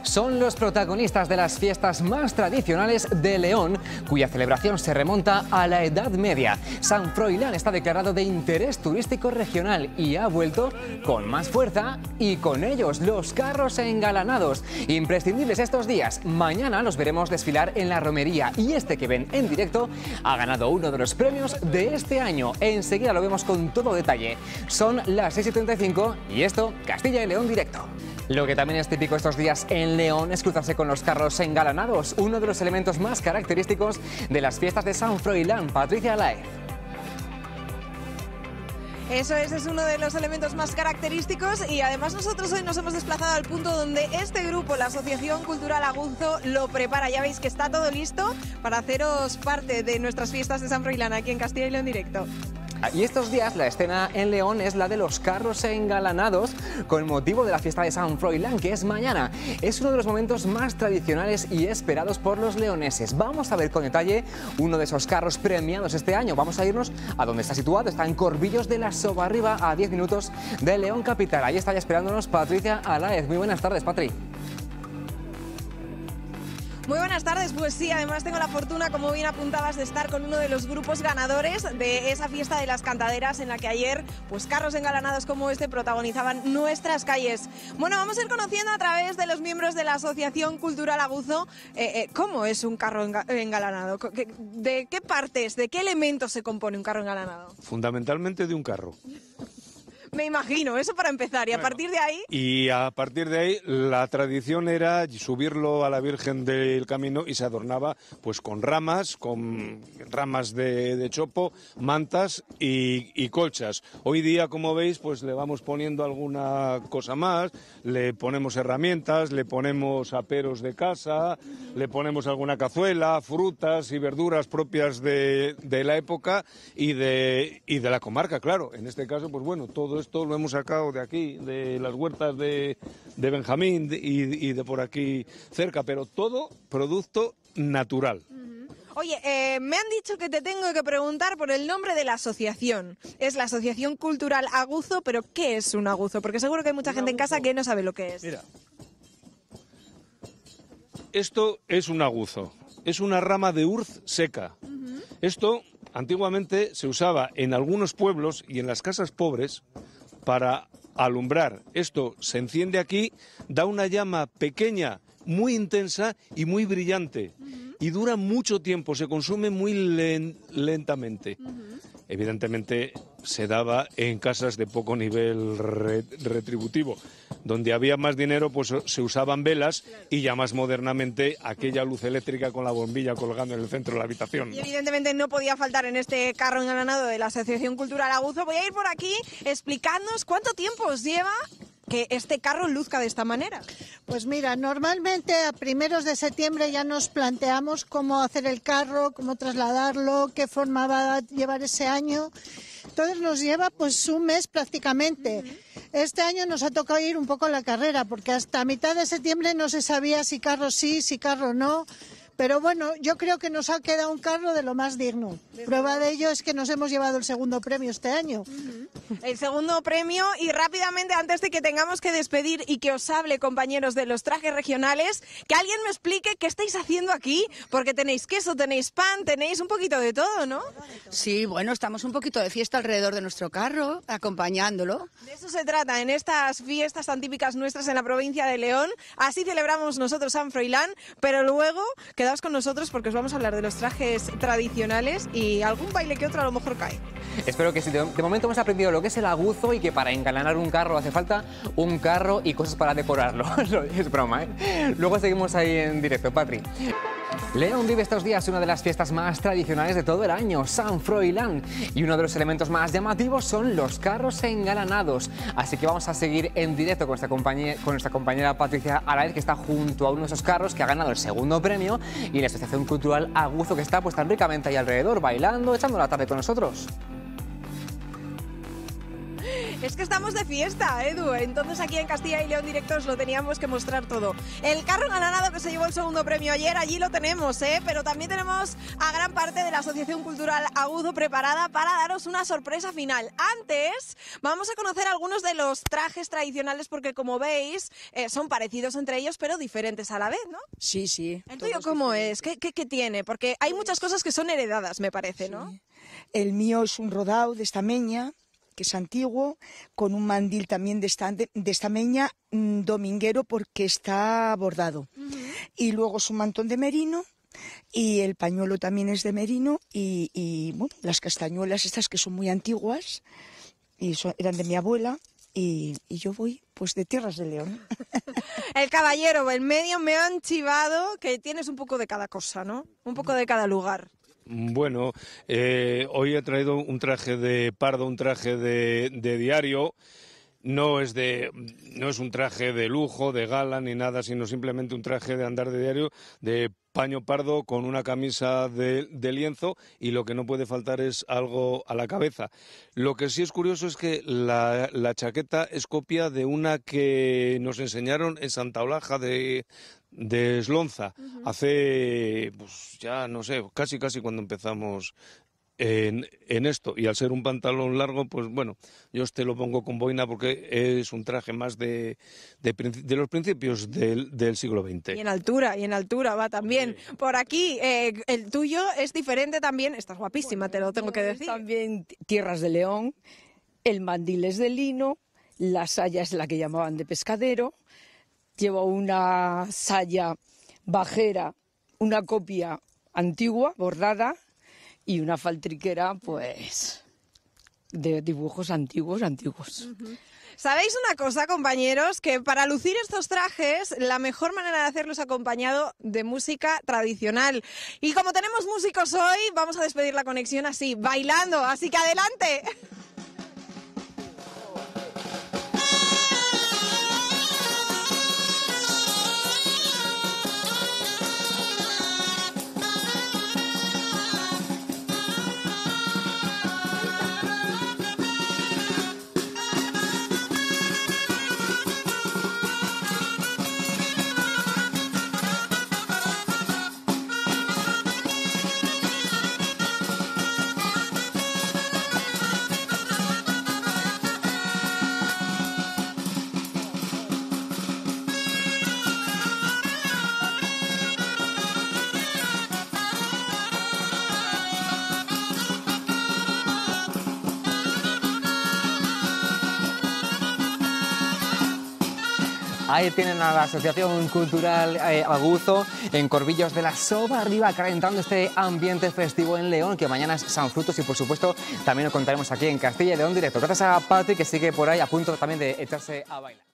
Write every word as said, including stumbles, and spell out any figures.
Son los protagonistas de las fiestas más tradicionales de León, cuya celebración se remonta a la Edad Media. San Froilán está declarado de interés turístico regional y ha vuelto con más fuerza, y con ellos los carros engalanados. Imprescindibles estos días. Mañana los veremos desfilar en la romería, y este que ven en directo ha ganado uno de los premios de este año. Enseguida lo vemos con todo detalle. Son las seis y treinta y cinco y esto, Castilla y León directo. Lo que también es típico estos días en León es cruzarse con los carros engalanados, uno de los elementos más característicos de las fiestas de San Froilán. Patricia Alaez. Eso es, es uno de los elementos más característicos, y además nosotros hoy nos hemos desplazado al punto donde este grupo, la Asociación Cultural Aguzo, lo prepara. Ya veis que está todo listo para haceros parte de nuestras fiestas de San Froilán aquí en Castilla y León directo. Y estos días la escena en León es la de los carros engalanados con motivo de la fiesta de San Froilán, que es mañana. Es uno de los momentos más tradicionales y esperados por los leoneses. Vamos a ver con detalle uno de esos carros premiados este año. Vamos a irnos a donde está situado. Está en Corbillos de la Sobarriba, a diez minutos de León capital. Ahí está ya esperándonos Patricia Alaez. Muy buenas tardes, Patri. Muy buenas tardes, pues sí, además tengo la fortuna, como bien apuntabas, de estar con uno de los grupos ganadores de esa fiesta de las cantaderas en la que ayer, pues carros engalanados como este protagonizaban nuestras calles. Bueno, vamos a ir conociendo a través de los miembros de la Asociación Cultural Aguzo eh, eh, cómo es un carro engalanado, de qué partes, de qué elementos se compone un carro engalanado. Fundamentalmente de un carro. Me imagino, eso para empezar, y bueno, a partir de ahí... Y a partir de ahí la tradición era subirlo a la Virgen del Camino y se adornaba pues con ramas, con ramas de, de chopo, mantas y, y colchas. Hoy día, como veis, pues le vamos poniendo alguna cosa más, le ponemos herramientas, le ponemos aperos de casa, le ponemos alguna cazuela, frutas y verduras propias de, de la época y de, y de la comarca, claro. En este caso, pues bueno, todo esto lo hemos sacado de aquí, de las huertas de, de Benjamín de, y, y de por aquí cerca, pero todo producto natural. Oye, eh, me han dicho que te tengo que preguntar por el nombre de la asociación. Es la Asociación Cultural Aguzo, pero ¿qué es un aguzo? Porque seguro que hay mucha un gente aguzo en casa que no sabe lo que es. Mira, esto es un aguzo, es una rama de urz seca. Uh-huh. Esto antiguamente se usaba en algunos pueblos y en las casas pobres para alumbrar. Esto se enciende aquí, da una llama pequeña, muy intensa y muy brillante. Uh-huh. Y dura mucho tiempo, se consume muy len- lentamente. Uh-huh. Evidentemente se daba en casas de poco nivel re- retributivo. Donde había más dinero, pues se usaban velas, claro, y ya más modernamente aquella luz eléctrica con la bombilla colgando en el centro de la habitación. Y evidentemente no podía faltar en este carro engalanado de la Asociación Cultural Aguzo. Voy a ir por aquí explicándonos cuánto tiempo os lleva que este carro luzca de esta manera. Pues mira, normalmente a primeros de septiembre ya nos planteamos cómo hacer el carro, cómo trasladarlo, qué forma va a llevar ese año. Entonces nos lleva pues un mes prácticamente. Uh-huh. Este año nos ha tocado ir un poco a la carrera, porque hasta mitad de septiembre no se sabía si carro sí, si carro no. Pero bueno, yo creo que nos ha quedado un carro de lo más digno. Prueba de ello es que nos hemos llevado el segundo premio este año. Uh-huh. El segundo premio, y rápidamente, antes de que tengamos que despedir y que os hable, compañeros de los trajes regionales, que alguien me explique qué estáis haciendo aquí, porque tenéis queso, tenéis pan, tenéis un poquito de todo, ¿no? Sí, bueno, estamos un poquito de fiesta alrededor de nuestro carro, acompañándolo. De eso se trata en estas fiestas tan típicas nuestras en la provincia de León. Así celebramos nosotros San Froilán, pero luego quedaos con nosotros porque os vamos a hablar de los trajes tradicionales y algún baile que otro a lo mejor cae. Espero que sí. De, de momento hemos aprendido lo que es el aguzo y que para engalanar un carro hace falta un carro y cosas para decorarlo. Es broma, ¿eh? Luego seguimos ahí en directo, Patri. León vive estos días una de las fiestas más tradicionales de todo el año, San Froilán, y uno de los elementos más llamativos son los carros engalanados. Así que vamos a seguir en directo con nuestra compañera, con nuestra compañera Patricia Alaez, que está junto a uno de esos carros que ha ganado el segundo premio, y la Asociación Cultural Aguzo, que está pues tan ricamente ahí alrededor, bailando, echando la tarde con nosotros. Es que estamos de fiesta, Edu, entonces aquí en Castilla y León Directo os lo teníamos que mostrar todo. El carro engalanado que se llevó el segundo premio ayer, allí lo tenemos, ¿eh? Pero también tenemos a gran parte de la Asociación Cultural Agudo preparada para daros una sorpresa final. Antes, vamos a conocer algunos de los trajes tradicionales porque, como veis, eh, son parecidos entre ellos, pero diferentes a la vez, ¿no? Sí, sí. ¿El tuyo cómo es? ¿Qué, qué, qué tiene? Porque hay muchas cosas que son heredadas, me parece, ¿no? Sí. El mío es un rodao de estameña, que es antiguo, con un mandil también de, esta, de estameña mmm, dominguero porque está bordado. Uh-huh. Y luego es un mantón de merino y el pañuelo también es de merino y, y bueno, las castañuelas estas que son muy antiguas y son, eran de mi abuela y, y yo voy pues de Tierras de León. El caballero, el medio me han chivado que tienes un poco de cada cosa, ¿no? Un poco de cada lugar. Bueno, eh, hoy he traído un traje de pardo, un traje de, de diario. No es de, no es un traje de lujo, de gala ni nada, sino simplemente un traje de andar de diario, de paño pardo con una camisa de, de lienzo y lo que no puede faltar es algo a la cabeza. Lo que sí es curioso es que la, la chaqueta es copia de una que nos enseñaron en Santa Olaja de... de Eslonza, uh-huh. hace, pues ya no sé, casi casi cuando empezamos en, en esto, y al ser un pantalón largo, pues bueno, yo este lo pongo con boina porque es un traje más de, de, de los principios del, del siglo veinte. Y en altura, y en altura va también. Okay. Por aquí, eh, el tuyo es diferente también, estás guapísima, bueno, te lo tengo que decir. También Tierras de León, el mandil es de lino, la saya es la que llamaban de pescadero. Llevo una saya bajera, una copia antigua, bordada, y una faltriquera, pues, de dibujos antiguos, antiguos. Uh-huh. ¿Sabéis una cosa, compañeros? Que para lucir estos trajes, la mejor manera de hacerlo es acompañado de música tradicional. Y como tenemos músicos hoy, vamos a despedir la conexión así, bailando. Así que adelante. Ahí tienen a la Asociación Cultural eh, Aguzo en Corbillos de la Soba arriba, calentando este ambiente festivo en León, que mañana es San Frutos y por supuesto también lo contaremos aquí en Castilla y León Directo. Gracias a Patri, que sigue por ahí a punto también de echarse a bailar.